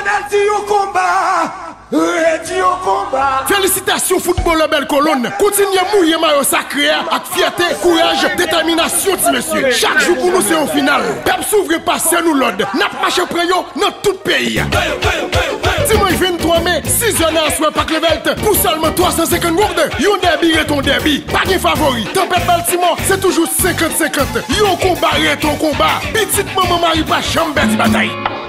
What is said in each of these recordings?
Lionel dit au combat. Dit au combat. Félicitations football la belle colonne. Continuez à mouiller maillot sacré avec fierté, courage, détermination, ti monsieur. Chaque jour pour nous c'est au final. Peuple s'ouvre passer nous l'ordre. N'a pas marché près yo dans tout le pays. Dimanche 23 mai, 6 heures à soir par Clevelt pour seulement 350 gourdes. Yon derby et ton derby. Pas de favori. Tempête Baltimore, c'est toujours 50-50. Yon combat et ton combat. Petite maman Marie pas chambre de bataille.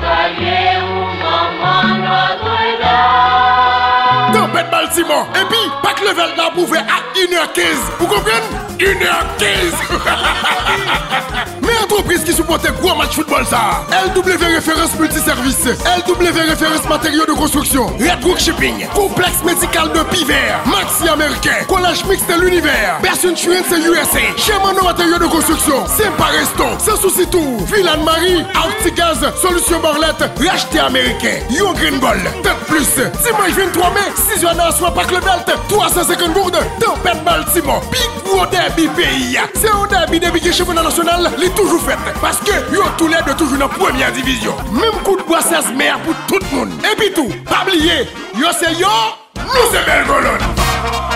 Tempête Baltimore. Et puis, pas que le Vel n'a prouvé à 1h15. Vous comprenez? 1h15. Mais entreprise qui supporte gros match football ça. LW Référence Multiservice. LW Référence Matériaux de Construction. Red Brook Shipping. Complexe médical de Piver. Maxi Américain. Collège Mixte de l'Univers. Best Insurance USA. Chez Mano Matériaux de Construction. Sympa Resto. Sans souci tout. Ville Anne-Marie. Artigaz. Solution Borlette. Racheté américain. Yo Green Gold. Tête plus. Dimanche 23 mai. 6 heures à soir par Clevelt. 350 gourdes. Tempête Baltimore. Big gros derby pays. C'est un derby depuis que championnat national l'est toujours fait. Parce que yo tous les deux toujours dans première division. Même coup de bois 16 meilleurs pour tout le monde. Et puis tout. Pas oublier. Yo c'est yo. Nous c'est belle colonne.